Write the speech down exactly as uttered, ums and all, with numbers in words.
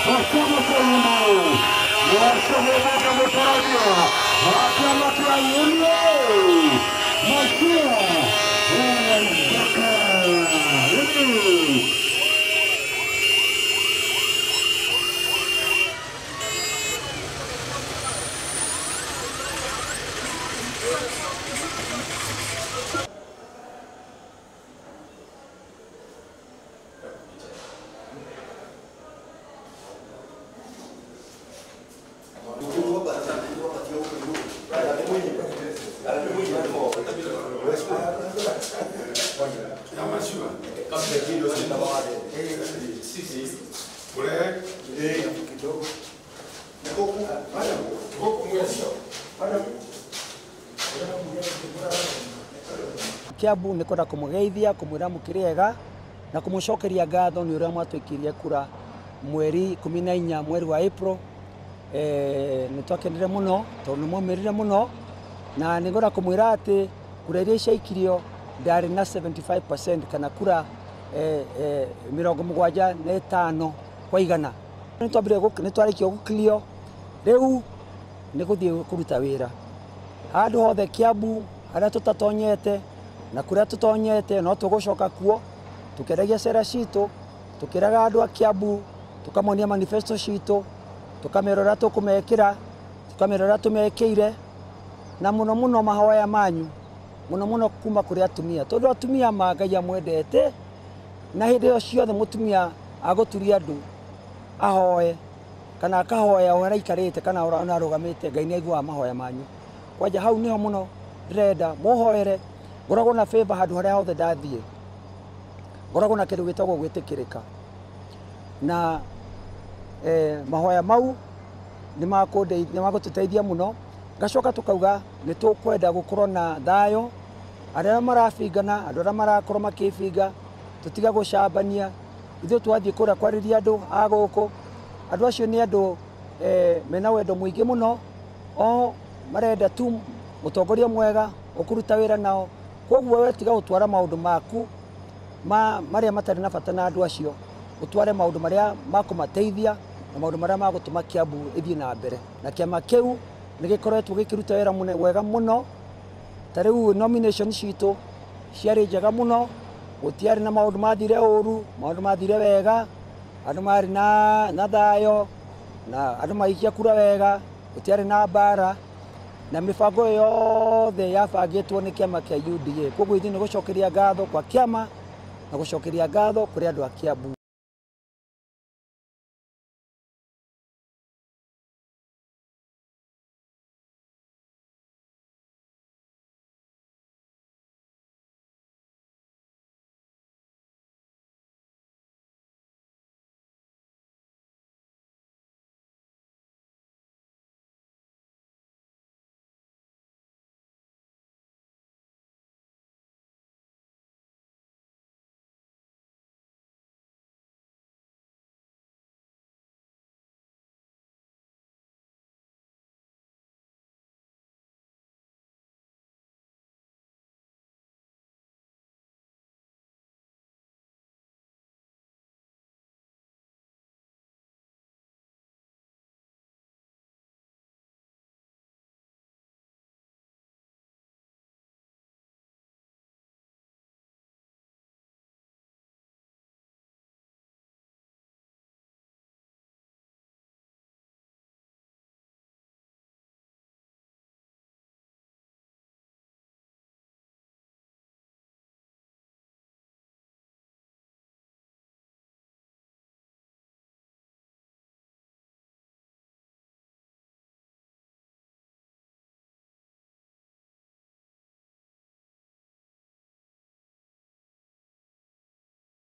Machua Waithaka. Kiambu nĩ kwenda kũmũgeithia kũmwĩra mũkĩrĩega na kũmũcokeria ngatho nĩ ũrĩa mwatwĩkĩrire kura mweri ikũmi na inya mweri wa April. Eh, nĩ twakenire mũno tondũ nĩ mwaumĩrire mũno, na nĩ ngwenda kũmwĩra atĩ kura iria ciaikirio ndarĩ na seventy-five percent kana kura eh, eh, mĩrongo mũgwanja na ĩtano kwa igana. Nĩ twambire nĩ twarĩkio gũkilio, rĩu nĩ gũthiĩ kũruta wĩra handũ hothe Kiambu harĩa tũtatonyete na kuria tutonyete no tũgũcoka kuo tukeragia cera citũ, tukeraga andũ a Kiambu, tukamonia manifesto citũ, tukamerora tũkũmekĩra, tukamerora tũmekĩire, na mũno mũno mahoya manyu mũno mũno kuma kũrĩ atumia, tondũ atumia Ngai amwendete, na hĩndĩ ĩyo ciothe mũtumia agũturia andũ ahoe kana akahoya ũrĩa aikarĩte kana ũrĩa arũgamĩte, Ngai nĩ aiguaga mahoya manyu. Kwanja hau niho mũno ndĩrenda mũhoere, ngoragwo na favor handũ harĩa hothe ndathiĩ, ngoragwo na kĩndũ gĩtagwo gwĩtĩkĩrĩka, na eh, mahoya mau nĩ magũtũteithia mũno. Ngacoka tukauga nĩ tũkwenda gũkorwo na thayũ, arĩa marabingana, andũ arĩa marakorwo makĩbinga, tũtiga gũcambania. Ithuĩ twathiĩ kũrĩa kwarĩria andũ a gũkũ, andũ acio nĩ andũ eh, mena wendo mũingĩ mũno, o marenda tu mũtongoria mwega ũkũruta wĩra nao. Koguo we tiga gũtwara maũndũ maku ma marĩa matarĩ na bata na andũ acio, ũtware maũndũ marĩa makũmateithia na maũndũ marĩa magũtũma Kiambu ĩthiĩ na mbere. Na kĩama kĩu nĩ gĩkoretwo gĩkĩruta wĩra wega mũno. Ta rĩu nomination citũ ciarĩ njega mũno, gũtiarĩ na maũndũ mathire ũru, maũndũ mathire wega, andũ marĩ na na thayũ, na andũ maikia kura wega, gũtiarĩ na mbara, na mibango yothe yabangĩtwo nĩ kĩama kĩa U D A. Koguo ithuĩ nĩ gũcokeria ngatho kwa kĩama na gũcokeria ngatho kũrĩ andũ a Kiambu.